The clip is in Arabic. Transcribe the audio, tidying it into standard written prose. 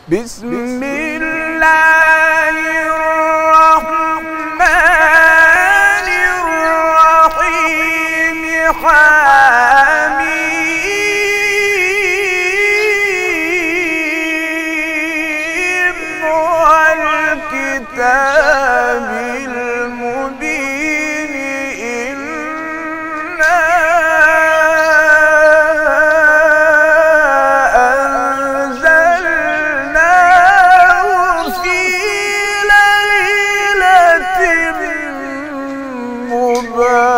بسم الله الرحمن الرحيم حميم والكتاب المبين إنا أنزلناه في ليلة مباركة